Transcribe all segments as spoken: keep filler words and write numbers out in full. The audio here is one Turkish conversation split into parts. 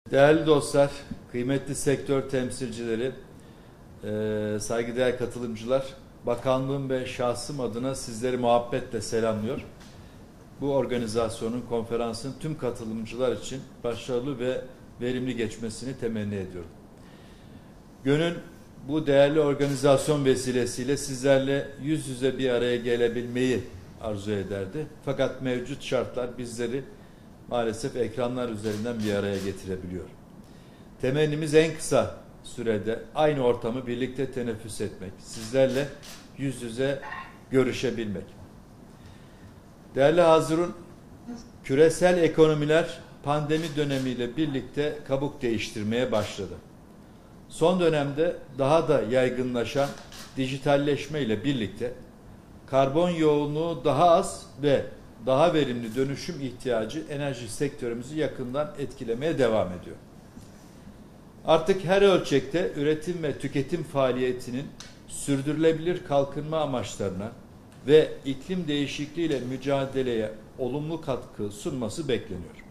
Değerli dostlar, kıymetli sektör temsilcileri, e, saygıdeğer katılımcılar, bakanlığım ve şahsım adına sizleri muhabbetle selamlıyor. Bu organizasyonun, konferansın tüm katılımcılar için başarılı ve verimli geçmesini temenni ediyorum. Gönül bu değerli organizasyon vesilesiyle sizlerle yüz yüze bir araya gelebilmeyi arzu ederdi. Fakat mevcut şartlar bizleri maalesef ekranlar üzerinden bir araya getirebiliyor. Temennimiz en kısa sürede aynı ortamı birlikte teneffüs etmek, sizlerle yüz yüze görüşebilmek. Değerli Hazirun, küresel ekonomiler pandemi dönemiyle birlikte kabuk değiştirmeye başladı. Son dönemde daha da yaygınlaşan dijitalleşme ile birlikte karbon yoğunluğu daha az ve daha verimli dönüşüm ihtiyacı enerji sektörümüzü yakından etkilemeye devam ediyor. Artık her ölçekte üretim ve tüketim faaliyetinin sürdürülebilir kalkınma amaçlarına ve iklim değişikliğiyle mücadeleye olumlu katkı sunması bekleniyor.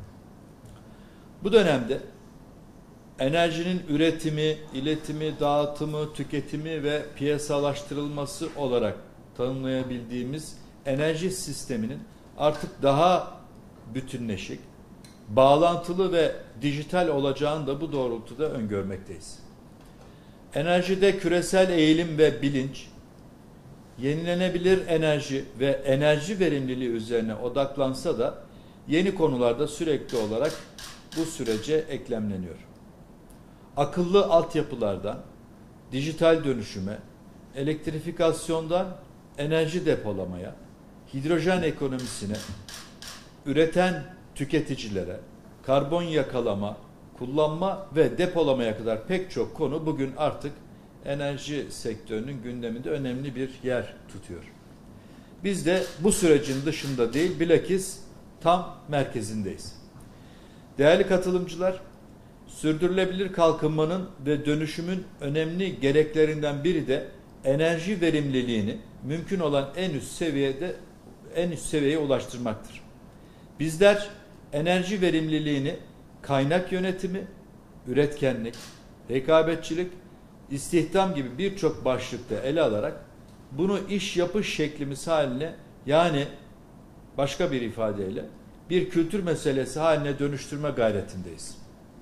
Bu dönemde enerjinin üretimi, iletimi, dağıtımı, tüketimi ve piyasalaştırılması olarak tanımlayabildiğimiz enerji sisteminin artık daha bütünleşik, bağlantılı ve dijital olacağını da bu doğrultuda öngörmekteyiz. Enerjide küresel eğilim ve bilinç, yenilenebilir enerji ve enerji verimliliği üzerine odaklansa da yeni konularda sürekli olarak bu sürece eklemleniyor. Akıllı altyapılardan dijital dönüşüme, elektrifikasyondan enerji depolamaya, hidrojen ekonomisine, üreten tüketicilere, karbon yakalama, kullanma ve depolamaya kadar pek çok konu bugün artık enerji sektörünün gündeminde önemli bir yer tutuyor. Biz de bu sürecin dışında değil, bilakis tam merkezindeyiz. Değerli katılımcılar, sürdürülebilir kalkınmanın ve dönüşümün önemli gereklerinden biri de enerji verimliliğini mümkün olan en üst seviyede en üst seviyeye ulaştırmaktır. Bizler enerji verimliliğini kaynak yönetimi, üretkenlik, rekabetçilik, istihdam gibi birçok başlıkta ele alarak bunu iş yapış şeklimiz haline, yani başka bir ifadeyle bir kültür meselesi haline dönüştürme gayretindeyiz.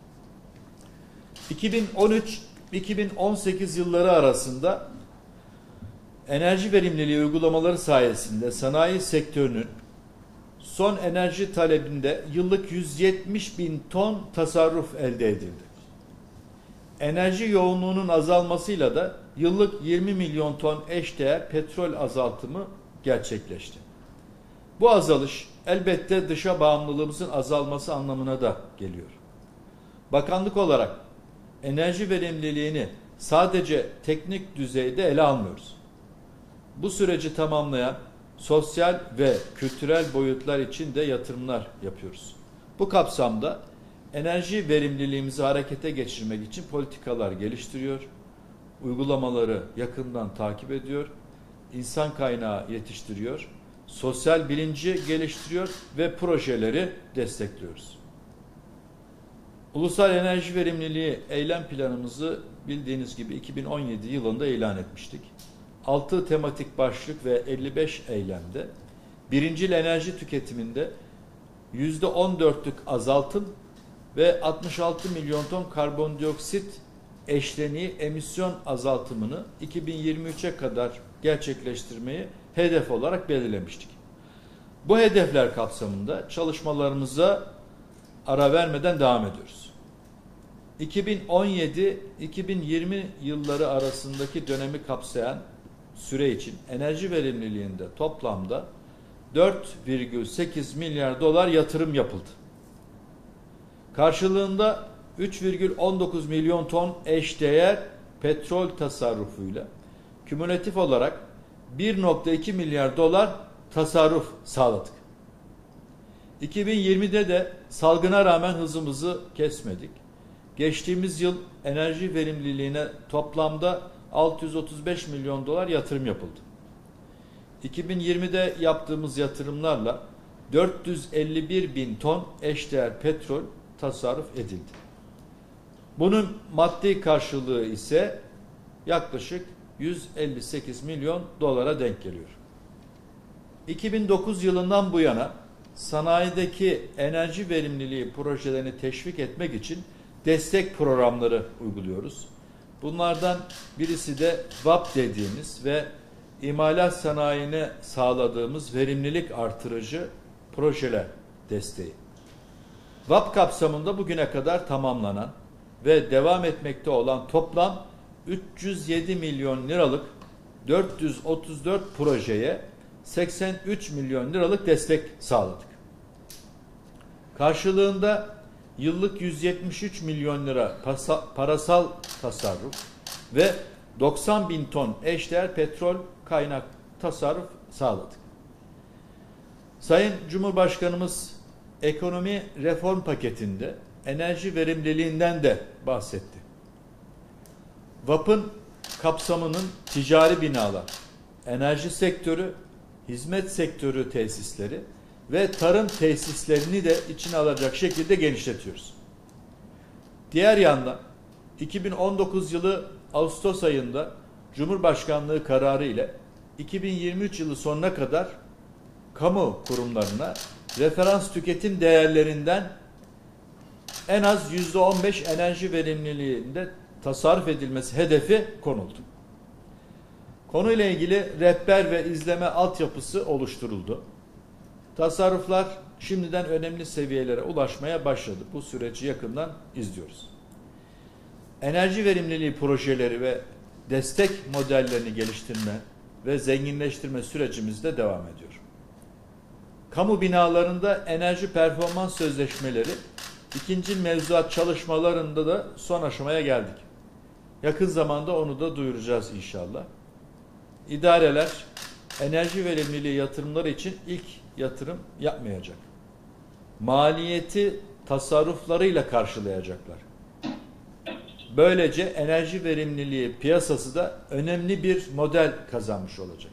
iki bin on üç iki bin on sekiz yılları arasında enerji verimliliği uygulamaları sayesinde sanayi sektörünün son enerji talebinde yıllık yüz yetmiş bin ton tasarruf elde edildi. Enerji yoğunluğunun azalmasıyla da yıllık yirmi milyon ton eşdeğer petrol azaltımı gerçekleşti. Bu azalış elbette dışa bağımlılığımızın azalması anlamına da geliyor. Bakanlık olarak enerji verimliliğini sadece teknik düzeyde ele almıyoruz. Bu süreci tamamlayan sosyal ve kültürel boyutlar için de yatırımlar yapıyoruz. Bu kapsamda enerji verimliliğimizi harekete geçirmek için politikalar geliştiriyor, uygulamaları yakından takip ediyor, insan kaynağı yetiştiriyor, sosyal bilinci geliştiriyor ve projeleri destekliyoruz. Ulusal Enerji Verimliliği Eylem Planımızı bildiğiniz gibi iki bin on yedi yılında ilan etmiştik. altı tematik başlık ve elli beş eylemde birincil enerji tüketiminde yüzde on dörtlük azaltım ve altmış altı milyon ton karbondioksit eşleniği emisyon azaltımını iki bin yirmi üçe kadar gerçekleştirmeyi hedef olarak belirlemiştik. Bu hedefler kapsamında çalışmalarımıza ara vermeden devam ediyoruz. iki bin on yedi iki bin yirmi yılları arasındaki dönemi kapsayan süre için enerji verimliliğinde toplamda dört virgül sekiz milyar dolar yatırım yapıldı. Karşılığında üç virgül on dokuz milyon ton eşdeğer petrol tasarrufuyla kümülatif olarak bir virgül iki milyar dolar tasarruf sağladık. iki bin yirmide de salgına rağmen hızımızı kesmedik. Geçtiğimiz yıl enerji verimliliğine toplamda altı yüz otuz beş milyon dolar yatırım yapıldı. iki bin yirmide yaptığımız yatırımlarla dört yüz elli bir bin ton eşdeğer petrol tasarruf edildi. Bunun maddi karşılığı ise yaklaşık yüz elli sekiz milyon dolara denk geliyor. iki bin dokuz yılından bu yana sanayideki enerji verimliliği projelerini teşvik etmek için destek programları uyguluyoruz. Bunlardan birisi de V A P dediğimiz ve imalat sanayine sağladığımız verimlilik artırıcı projeler desteği. V A P kapsamında bugüne kadar tamamlanan ve devam etmekte olan toplam üç yüz yedi milyon liralık dört yüz otuz dört projeye seksen üç milyon liralık destek sağladık. Karşılığında yıllık yüz yetmiş üç milyon lira parasal tasarruf ve doksan bin ton eşdeğer petrol kaynak tasarruf sağladık. Sayın Cumhurbaşkanımız ekonomi reform paketinde enerji verimliliğinden de bahsetti. V A P'ın kapsamının ticari binalar, enerji sektörü, hizmet sektörü tesisleri ve tarım tesislerini de içine alacak şekilde genişletiyoruz. Diğer yandan iki bin on dokuz yılı Ağustos ayında Cumhurbaşkanlığı kararı ile iki bin yirmi üç yılı sonuna kadar kamu kurumlarına referans tüketim değerlerinden en az yüzde on beş enerji verimliliğinde tasarruf edilmesi hedefi konuldu. Konuyla ilgili rehber ve izleme altyapısı oluşturuldu. Tasarruflar şimdiden önemli seviyelere ulaşmaya başladı. Bu süreci yakından izliyoruz. Enerji verimliliği projeleri ve destek modellerini geliştirme ve zenginleştirme sürecimiz de devam ediyor. Kamu binalarında enerji performans sözleşmeleri ikinci mevzuat çalışmalarında da son aşamaya geldik. Yakın zamanda onu da duyuracağız inşallah. İdareler enerji verimliliği yatırımları için ilk yatırım yapmayacak. Maliyeti tasarruflarıyla karşılayacaklar. Böylece enerji verimliliği piyasası da önemli bir model kazanmış olacak.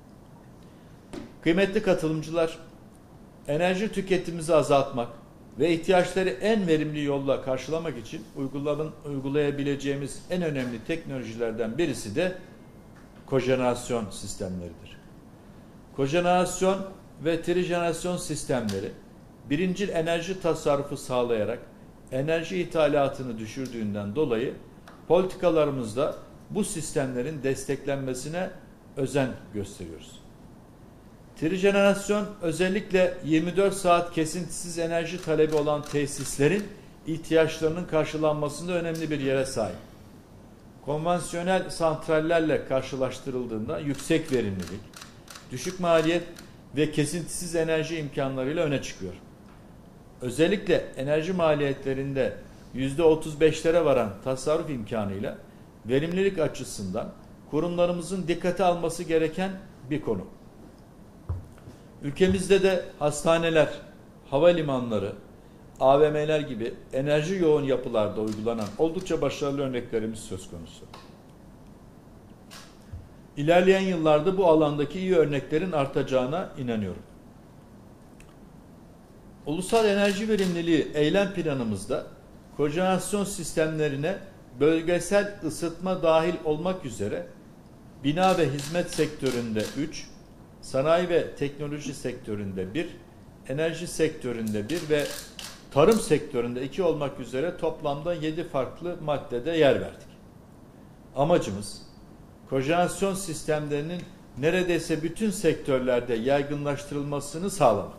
Kıymetli katılımcılar, enerji tüketimimizi azaltmak ve ihtiyaçları en verimli yolla karşılamak için uygulayabileceğimiz en önemli teknolojilerden birisi de kojenerasyon sistemleridir. Kojenerasyon ve trijenerasyon sistemleri birincil enerji tasarrufu sağlayarak enerji ithalatını düşürdüğünden dolayı politikalarımızda bu sistemlerin desteklenmesine özen gösteriyoruz. Trijenerasyon özellikle yirmi dört saat kesintisiz enerji talebi olan tesislerin ihtiyaçlarının karşılanmasında önemli bir yere sahip. Konvansiyonel santrallerle karşılaştırıldığında yüksek verimlilik, düşük maliyet ve kesintisiz enerji imkanlarıyla öne çıkıyor. Özellikle enerji maliyetlerinde yüzde otuz beşlere varan tasarruf imkanıyla verimlilik açısından kurumlarımızın dikkate alması gereken bir konu. Ülkemizde de hastaneler, havalimanları, A V M'ler gibi enerji yoğun yapılarda uygulanan oldukça başarılı örneklerimiz söz konusu. İlerleyen yıllarda bu alandaki iyi örneklerin artacağına inanıyorum. Ulusal enerji verimliliği eylem planımızda kojenerasyon sistemlerine bölgesel ısıtma dahil olmak üzere bina ve hizmet sektöründe üç, sanayi ve teknoloji sektöründe bir, enerji sektöründe bir ve tarım sektöründe iki olmak üzere toplamda yedi farklı maddede yer verdik. Amacımız kojenerasyon sistemlerinin neredeyse bütün sektörlerde yaygınlaştırılmasını sağlamak.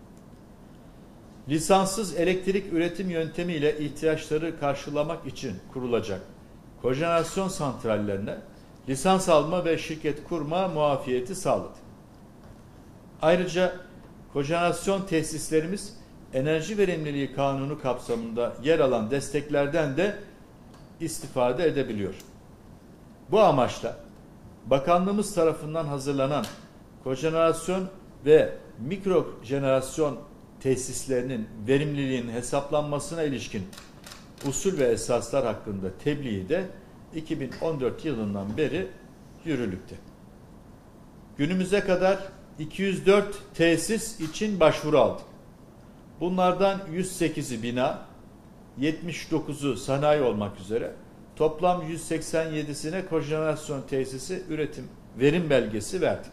Lisanssız elektrik üretim yöntemiyle ihtiyaçları karşılamak için kurulacak kojenerasyon santrallerine lisans alma ve şirket kurma muafiyeti sağladı. Ayrıca kojenerasyon tesislerimiz enerji verimliliği kanunu kapsamında yer alan desteklerden de istifade edebiliyor. Bu amaçla bakanlığımız tarafından hazırlanan kojenerasyon ve mikrojenerasyon tesislerinin verimliliğinin hesaplanmasına ilişkin usul ve esaslar hakkında tebliği de iki bin on dört yılından beri yürürlükte. Günümüze kadar iki yüz dört tesis için başvuru aldık. Bunlardan yüz sekizi bina, yetmiş dokuzu sanayi olmak üzere toplam yüz seksen yedisine kojenerasyon tesisi üretim verim belgesi verdik.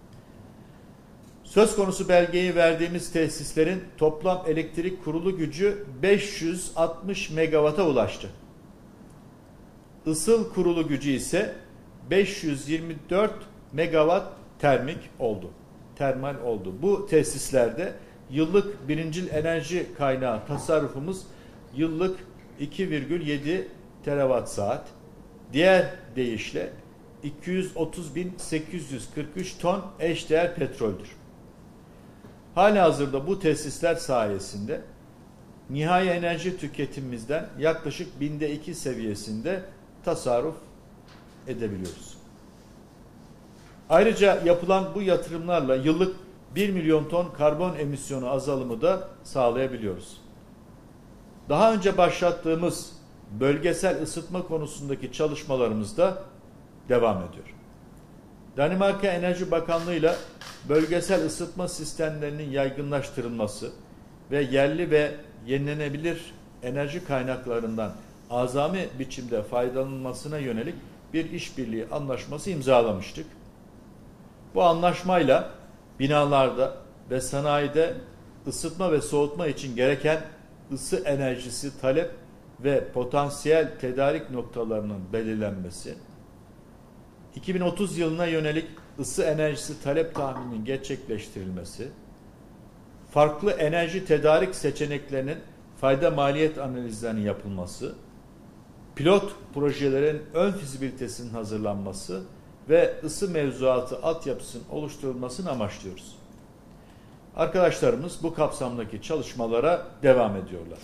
Söz konusu belgeyi verdiğimiz tesislerin toplam elektrik kurulu gücü beş yüz altmış megawata ulaştı. Isıl kurulu gücü ise beş yüz yirmi dört megawatt termik oldu. Termal oldu. Bu tesislerde yıllık birincil enerji kaynağı tasarrufumuz yıllık iki virgül yedi terawatt saat. Diğer deyişle iki yüz otuz bin sekiz yüz kırk üç ton eşdeğer petroldür. Halihazırda bu tesisler sayesinde nihai enerji tüketimimizden yaklaşık binde iki seviyesinde tasarruf edebiliyoruz. Ayrıca yapılan bu yatırımlarla yıllık bir milyon ton karbon emisyonu azalımı da sağlayabiliyoruz. Daha önce başlattığımız bölgesel ısıtma konusundaki çalışmalarımız da devam ediyor. Danimarka Enerji Bakanlığı ile bölgesel ısıtma sistemlerinin yaygınlaştırılması ve yerli ve yenilenebilir enerji kaynaklarından azami biçimde faydalanılmasına yönelik bir işbirliği anlaşması imzalamıştık. Bu anlaşmayla binalarda ve sanayide ısıtma ve soğutma için gereken ısı enerjisi talep ve potansiyel tedarik noktalarının belirlenmesi, iki bin otuz yılına yönelik ısı enerjisi talep tahmininin gerçekleştirilmesi, farklı enerji tedarik seçeneklerinin fayda maliyet analizlerinin yapılması, pilot projelerin ön fizibilitesinin hazırlanması ve ısı mevzuatı altyapısının oluşturulmasını amaçlıyoruz. Arkadaşlarımız bu kapsamdaki çalışmalara devam ediyorlar.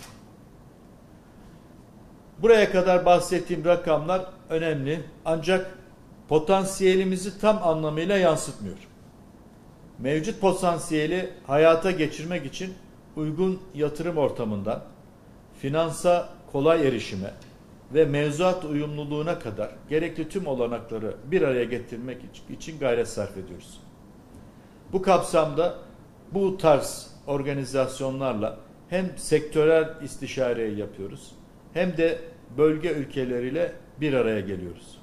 Buraya kadar bahsettiğim rakamlar önemli ancak potansiyelimizi tam anlamıyla yansıtmıyor. Mevcut potansiyeli hayata geçirmek için uygun yatırım ortamından finansa kolay erişime ve mevzuat uyumluluğuna kadar gerekli tüm olanakları bir araya getirmek için gayret sarf ediyoruz. Bu kapsamda bu tarz organizasyonlarla hem sektörel istişareyi yapıyoruz hem de bölge ülkeleriyle bir araya geliyoruz.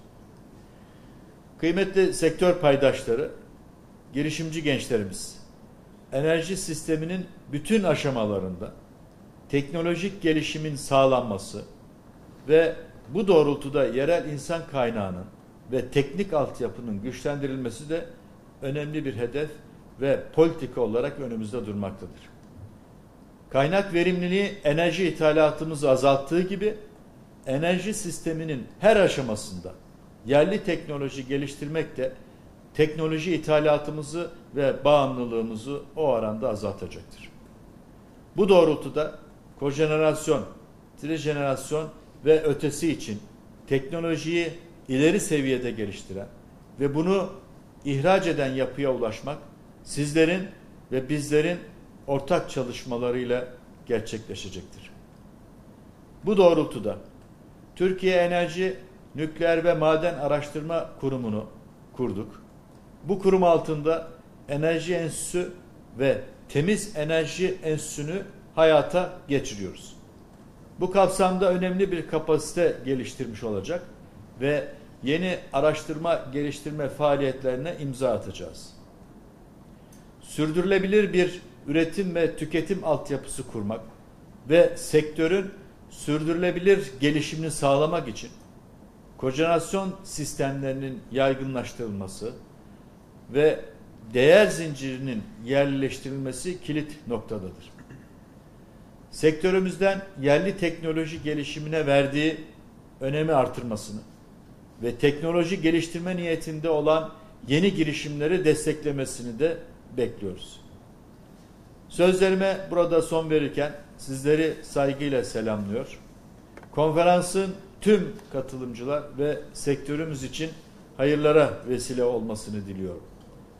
Kıymetli sektör paydaşları, girişimci gençlerimiz, enerji sisteminin bütün aşamalarında teknolojik gelişimin sağlanması ve bu doğrultuda yerel insan kaynağının ve teknik altyapının güçlendirilmesi de önemli bir hedef ve politika olarak önümüzde durmaktadır. Kaynak verimliliği enerji ithalatımızı azalttığı gibi enerji sisteminin her aşamasında yerli teknoloji geliştirmek de teknoloji ithalatımızı ve bağımlılığımızı o oranda azaltacaktır. Bu doğrultuda kojenerasyon, trijenerasyon ve ötesi için teknolojiyi ileri seviyede geliştiren ve bunu ihraç eden yapıya ulaşmak sizlerin ve bizlerin ortak çalışmalarıyla gerçekleşecektir. Bu doğrultuda Türkiye Enerji Nükleer ve Maden Araştırma Kurumu'nu kurduk. Bu kurum altında Enerji Enstitüsü ve Temiz Enerji Enstitüsü'nü hayata geçiriyoruz. Bu kapsamda önemli bir kapasite geliştirmiş olacak ve yeni araştırma geliştirme faaliyetlerine imza atacağız. Sürdürülebilir bir üretim ve tüketim altyapısı kurmak ve sektörün sürdürülebilir gelişimini sağlamak için kojenerasyon sistemlerinin yaygınlaştırılması ve değer zincirinin yerleştirilmesi kilit noktadadır. Sektörümüzden yerli teknoloji gelişimine verdiği önemi artırmasını ve teknoloji geliştirme niyetinde olan yeni girişimleri desteklemesini de bekliyoruz. Sözlerime burada son verirken sizleri saygıyla selamlıyor. Konferansın tüm katılımcılar ve sektörümüz için hayırlara vesile olmasını diliyorum.